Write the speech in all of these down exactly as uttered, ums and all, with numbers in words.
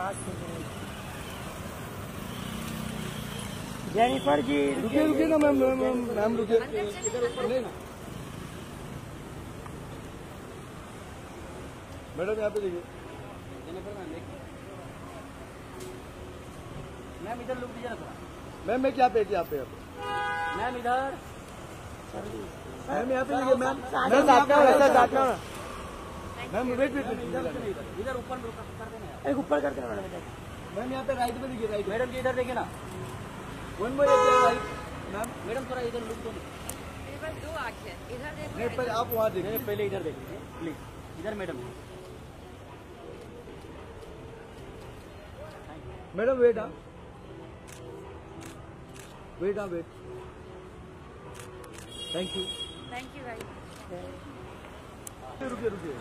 Jennifer जी रुकिए रुकिए ना मैम मैम मैम रुकिए। मैडम यहाँ पे देखिए। जेनिफर मैम मैम इधर लुक दीजिए ना थोड़ा। मैम मैं क्या पे यहाँ पे मैम इधर मैम यहाँ पे देखिए। मैम मैम साथ में ऐसा साथ में मैम वेट वेट इधर ऊपर कर देना। एक ऊपर करते हैं मैडम। मैम यहाँ पे राइट में देखिए। राइट मैडम जी इधर देखिए ना। One more right ma'am. Madam थोड़ा इधर लुक दो। मेरे पास दो आँखें हैं, इधर देखो। नहीं पहले आप वहाँ देखिए। पहले इधर देखिए प्लीज। इधर मैडम मैडम वेट हाँ वेट हाँ wait. Thank you thank you भाई। रुकिए रुकिए।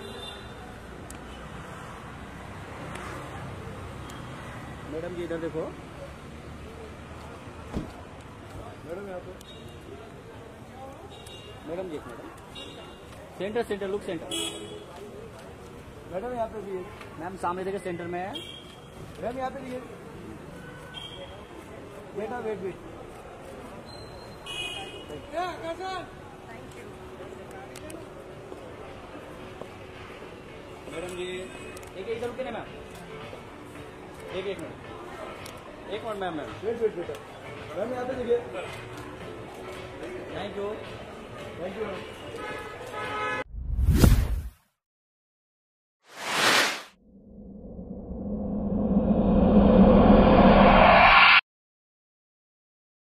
मैडम जी इधर देखो। मैडम यहाँ पे मैडम जी madam centre centre look centre. Madam यहाँ पे भी मैम सामने देखिए सेंटर में है। मैम यहाँ पे देखिए। बेटा वेट वेट। मैडम जी एक इधर रुके ना मैम। एक एक मिनट एक minute ma'am ma'am wait wait बेटा। मैम यहाँ पे देखिए। Thank you thank you ma'am.